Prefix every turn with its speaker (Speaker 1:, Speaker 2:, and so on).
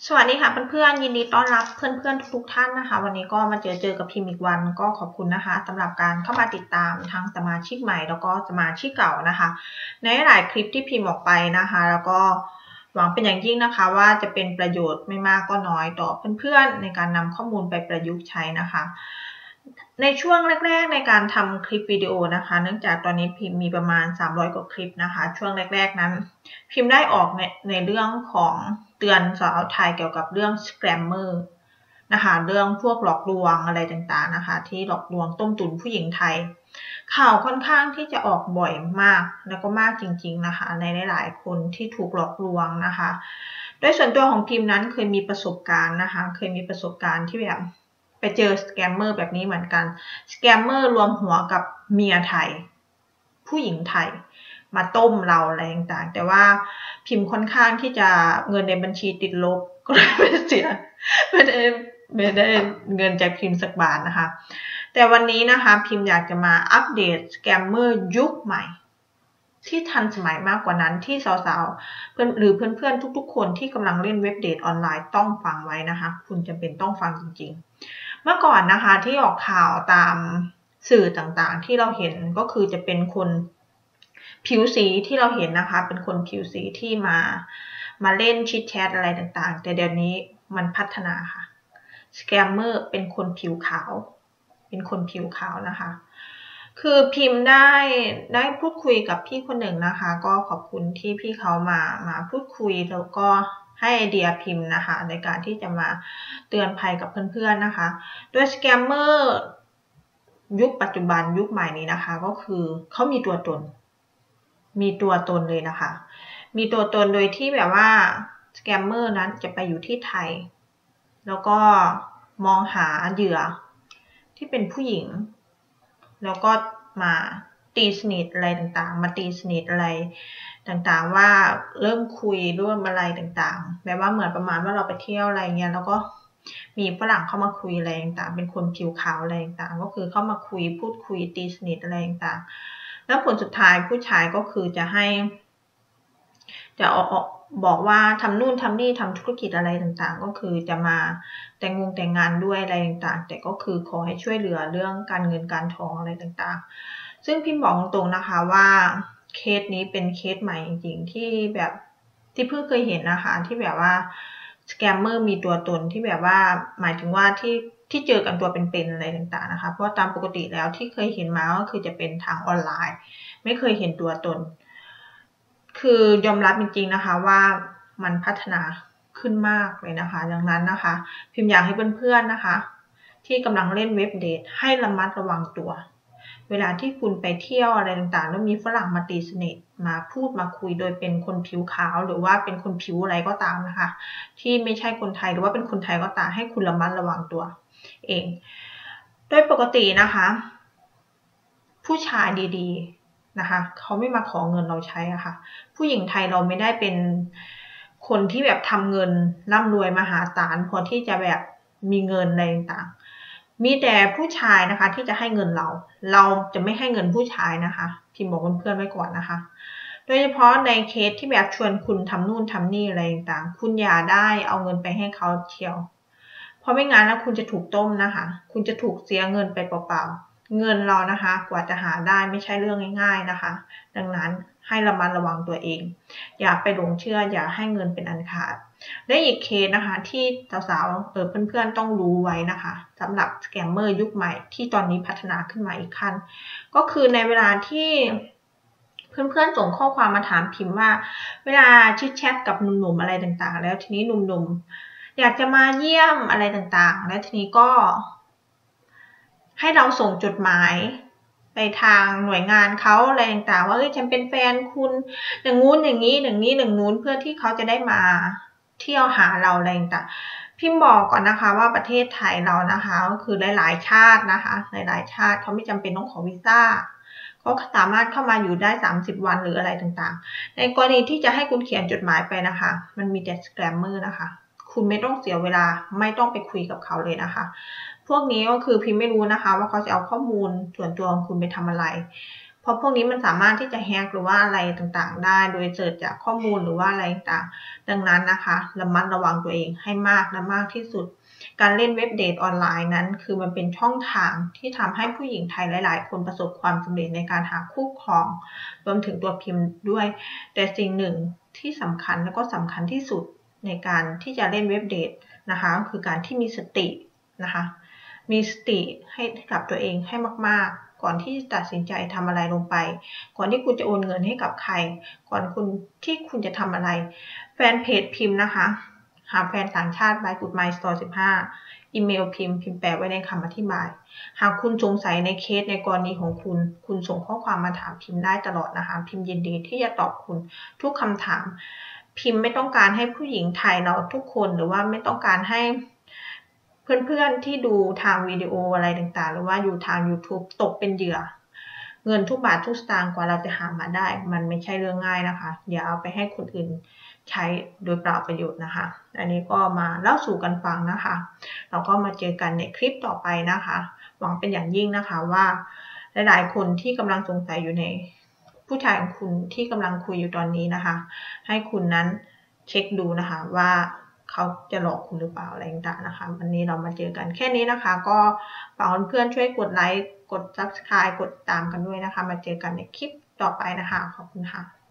Speaker 1: สวัสดีค่ะเพื่อนๆยินดีต้อนรับเพื่อนๆทุกท่านนะคะวันนี้ก็มาเจอกับพิมพ์อีกวันก็ขอบคุณนะคะสำหรับการเข้ามาติดตามทั้งสมาชิกใหม่แล้วก็สมาชิกเก่านะคะในหลายคลิปที่พิมพ์ออกไปนะคะแล้วก็หวังเป็นอย่างยิ่งนะคะว่าจะเป็นประโยชน์ไม่มากก็น้อยต่อเพื่อนๆในการนำข้อมูลไปประยุกต์ใช้นะคะในช่วงแรกๆในการทำคลิปวิดีโอนะคะเนื่องจากตอนนี้พิมพ์มีประมาณ300กว่าคลิปนะคะช่วงแรกๆนั้นพิมพ์ได้ออกในเรื่องของเตือนสาวไทยเกี่ยวกับเรื่อง scammer นะคะเรื่องพวกหลอกลวงอะไรต่างๆนะคะที่หลอกลวงต้มตุ๋นผู้หญิงไทยข่าวค่อนข้างที่จะออกบ่อยมากแล้วก็มากจริงๆนะคะในหลายๆคนที่ถูกหลอกลวงนะคะโดยส่วนตัวของพิมพ์นั้นเคยมีประสบการณ์นะคะเคยมีประสบการณ์ที่แบบไปเจอสแกมเมอร์แบบนี้เหมือนกันสแกมเมอร์รวมหัวกับเมียไทยผู้หญิงไทยมาต้มเราอะไรต่างๆแต่ว่าพิมพ์ค่อนข้างที่จะเงินในบัญชีติดลบก็เลยไม่เสียไม่ได้เงินจากพิมพ์สักบาทนะคะแต่วันนี้นะคะพิมพ์อยากจะมาอัปเดตสแกมเมอร์ยุคใหม่ที่ทันสมัยมากกว่านั้นที่สาวๆหรือเพื่อนๆทุกๆคนที่กำลังเล่นเว็บเดทออนไลน์ต้องฟังไว้นะคะคุณจำเป็นต้องฟังจริงๆเมื่อก่อนนะคะที่ออกข่าวตามสื่อต่างๆที่เราเห็นก็คือจะเป็นคนผิวสีที่เราเห็นนะคะเป็นคนผิวสีที่มาเล่นชิดแชทอะไรต่างๆแต่เดี๋ยวนี้มันพัฒนาค่ะสแกมเมอร์เป็นคนผิวขาวนะคะคือพิมพ์ได้พูดคุยกับพี่คนหนึ่งนะคะก็ขอบคุณที่พี่เขามาพูดคุยแล้วก็ให้ไอเดียพิมพ์นะคะในการที่จะมาเตือนภัยกับเพื่อนๆนะคะโดยสแกมเมอร์ยุคปัจจุบันยุคใหม่นี้นะคะก็คือเขามีตัวตนเลยนะคะมีตัวตนโดยที่แบบว่าสแกมเมอร์นั้นจะไปอยู่ที่ไทยแล้วก็มองหาเหยื่อที่เป็นผู้หญิงแล้วก็มาตีสนิทอะไรต่างๆว่าเริ่มคุยร่วมอะไรต่างๆแบบว่าเหมือนประมาณว่าเราไปเที่ยวอะไรเงี้ยแล้วก็มีฝรั่งเข้ามาคุยอะไรต่างๆเป็นคนผิวขาวอะไรต่างๆก็คือเข้ามาคุยพูดคุยตีสนิทอะไรต่างๆแล้วผลสุดท้ายผู้ชายก็คือจะบอกว่าทำนู่นทำนี่ทำธุรกิจอะไรต่างๆก็คือจะมาแต่งงานด้วยอะไรต่างๆแต่ก็คือขอให้ช่วยเหลือเรื่องการเงินการทองอะไรต่างๆซึ่งพิมพ์บอกตรงๆนะคะว่าเคสนี้เป็นเคสใหม่จริงๆที่แบบที่เพิ่งเคยเห็นนะคะที่แบบว่าสแกมเมอร์มีตัวตนที่แบบว่าหมายถึงว่าที่เจอกันตัวเป็นๆอะไรต่างๆนะคะเพราะตามปกติแล้วที่เคยเห็นมาก็คือจะเป็นทางออนไลน์ไม่เคยเห็นตัวตนคือยอมรับจริงๆนะคะว่ามันพัฒนาขึ้นมากเลยนะคะดังนั้นนะคะพิมพ์อยากให้เพื่อนๆนะคะที่กำลังเล่นเว็บเดทให้ระมัดระวังตัวเวลาที่คุณไปเที่ยวอะไรต่างๆแล้วมีฝรั่งมาตีสนิทมาพูดมาคุยโดยเป็นคนผิวขาวหรือว่าเป็นคนผิวอะไรก็ตามนะคะที่ไม่ใช่คนไทยหรือว่าเป็นคนไทยก็ตามให้คุณระมัดระวังตัวเองโดยปกตินะคะผู้ชายดีๆนะคะเขาไม่มาขอเงินเราใช้อะค่ะผู้หญิงไทยเราไม่ได้เป็นคนที่แบบทำเงินร่ำรวยมหาศาลพอที่จะแบบมีเงินอะไรต่างๆมีแต่ผู้ชายนะคะที่จะให้เงินเราจะไม่ให้เงินผู้ชายนะคะพิมพ์บอกเพื่อนๆไว้ก่อนนะคะโดยเฉพาะในเคสที่แบบชวนคุณทำนู่นทำนี่อะไรต่างๆคุณอย่าได้เอาเงินไปให้เขาเที่ยวเพราะไม่งั้นแล้วคุณจะถูกต้มนะคะคุณจะถูกเสียเงินไปเปล่าๆเงินเรานะคะกว่าจะหาได้ไม่ใช่เรื่องง่ายๆนะคะดังนั้นให้ระมัดระวังตัวเองอย่าไปหลงเชื่ออย่าให้เงินเป็นอันขาดและอีกเคสนะคะที่สาวๆเพื่อนๆต้องรู้ไว้นะคะสำหรับสแกมเมอร์ยุคใหม่ที่ตอนนี้พัฒนาขึ้นมาอีกขั้นก็คือในเวลาที่เพื่อนๆส่งข้อความมาถามพิมพ์ว่าเวลาชิดแชทกับหนุ่มๆอะไรต่างๆแล้วทีนี้หนุ่มๆอยากจะมาเยี่ยมอะไรต่างๆและทีนี้ก็ให้เราส่งจดหมายไปทางหน่วยงานเขาอะไรต่างๆว่าฉันเป็นแฟนคุณอย่างงู้นอย่างนี้อย่างนี้อย่างนู้นเพื่อที่เขาจะได้มาเที่ยวหาเราอะไรต่างๆพิมพ์บอกก่อนนะคะว่าประเทศไทยเรานะคะก็คือหลายๆชาตินะคะหลายๆชาติเขาไม่จำเป็นต้องขอวีซ่าเขาสามารถเข้ามาอยู่ได้30 วันหรืออะไรต่างๆในกรณีที่จะให้คุณเขียนจดหมายไปนะคะมันมีแต่สแกมเมอร์นะคะคุณไม่ต้องเสียเวลาไม่ต้องไปคุยกับเขาเลยนะคะพวกนี้ก็คือพิมพ์ไม่รู้นะคะว่าเขาจะเอาข้อมูลส่วนตัวของคุณไปทำอะไรเพราะพวกนี้มันสามารถที่จะแฮกหรือว่าอะไรต่างๆได้โดยเสิร์ชจากข้อมูลหรือว่าอะไรต่างๆดังนั้นนะคะระมัดระวังตัวเองให้มากและมากที่สุดการเล่นเว็บเดทออนไลน์นั้นคือมันเป็นช่องทางที่ทำให้ผู้หญิงไทยหลายๆคนประสบความสำเร็จในการหาคู่ครองรวมถึงตัวพิมพ์ด้วยแต่สิ่งหนึ่งที่สำคัญและก็สำคัญที่สุดในการที่จะเล่นเว็บเดทนะคะก็คือการที่มีสตินะคะมีสติให้กับตัวเองให้มากๆก่อนที่จะตัดสินใจทำอะไรลงไปก่อนที่คุณจะโอนเงินให้กับใครก่อนคุณจะทำอะไรแฟนเพจพิมพ์นะคะหาแฟนต่างชาติ by Good My Store 15อีเมลพิมพ์แปะไว้ในคำอธิบายหากคุณสงสัยในเคสในกรณีของคุณส่งข้อความมาถามพิมพ์ได้ตลอดนะคะพิมพ์ยินดีที่จะตอบคุณทุกคำถามพิมพ์ไม่ต้องการให้ผู้หญิงไทยเราทุกคนหรือว่าไม่ต้องการให้เพื่อนๆที่ดูทางวิดีโออะไรต่างๆหรือว่าอยู่ทาง YouTube ตกเป็นเหยื่อเงินทุกบาททุกสตางค์กว่าเราจะหามาได้มันไม่ใช่เรื่องง่ายนะคะอย่าเอาไปให้คนอื่นใช้โดยเปล่าประโยชน์นะคะอันนี้ก็มาเล่าสู่กันฟังนะคะเราก็มาเจอกันในคลิปต่อไปนะคะหวังเป็นอย่างยิ่งนะคะว่าหลายๆคนที่กำลังสงสัยอยู่ในผู้ชายของคุณที่กำลังคุยอยู่ตอนนี้นะคะให้คุณนั้นเช็คดูนะคะว่าเขาจะหลอกคุณหรือเปล่าอะไรต่างๆนะคะวันนี้เรามาเจอกันแค่นี้นะคะก็ฝากเพื่อนๆช่วยกดไลค์กด Subscribe กดตามกันด้วยนะคะมาเจอกันในคลิปต่อไปนะคะขอบคุณค่ะ